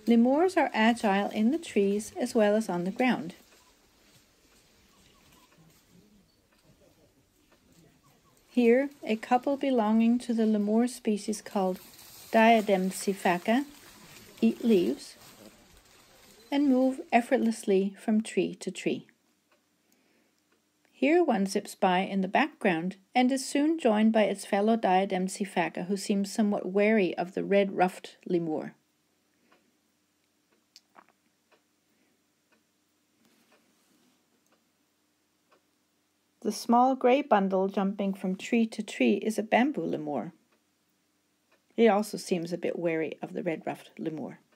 Lemurs are agile in the trees as well as on the ground. Here, a couple belonging to the lemur species called Diademsiphaca eat leaves and move effortlessly from tree to tree. Here one zips by in the background and is soon joined by its fellow Diademsiphaca, who seems somewhat wary of the red-ruffed lemur. The small gray bundle jumping from tree to tree is a bamboo lemur. He also seems a bit wary of the red-ruffed lemur.